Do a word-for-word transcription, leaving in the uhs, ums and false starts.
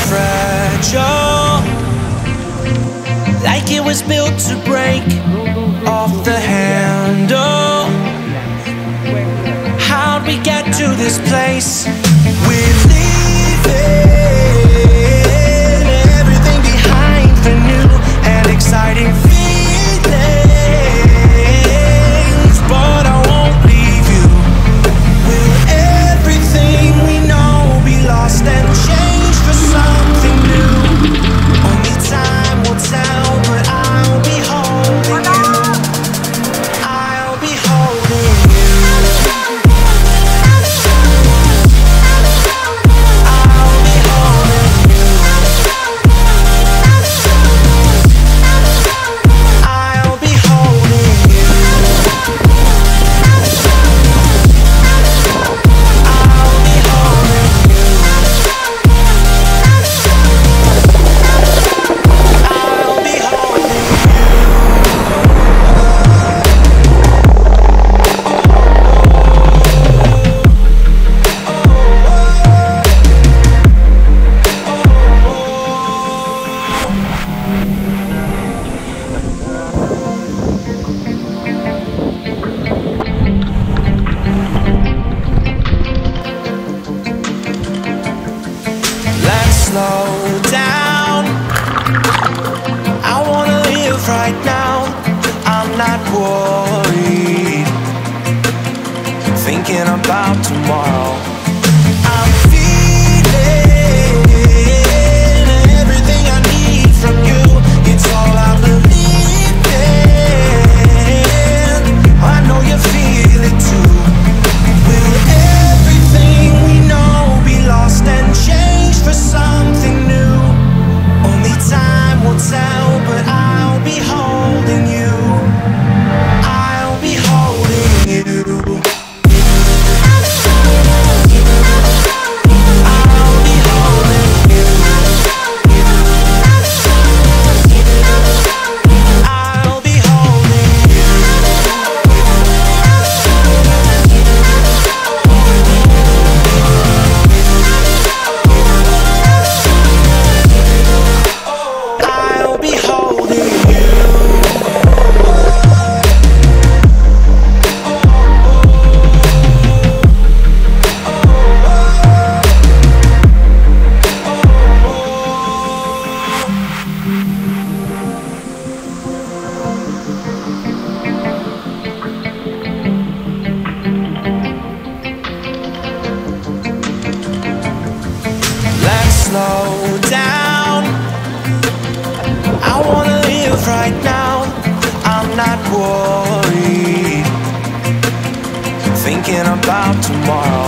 fragile, like it was built to break off the handle. How'd we get to this place? We're leaving everything behind for new and exciting feelings, but I won't leave you. Will everything we know be lost and changed for something new? Only time will tell, but I'll be holding you. I'll be holding you. I'll be holding you. I'll be holding you. I'll be holding you. I'll be holding you. Let's slow down. I wanna live right now. I'm not worried, thinking about tomorrow. I'm feeling everything I need from you. It's all I believe in. I know you feel it too. Will everything we know be lost and changed for something new? Only time will tell, but I'll be holding you. I'll be holding you. I'll be holding you. I'll be holding you. I'll be holding you. Let's slow down. I wanna live right now. I'm not worried, thinking about tomorrow.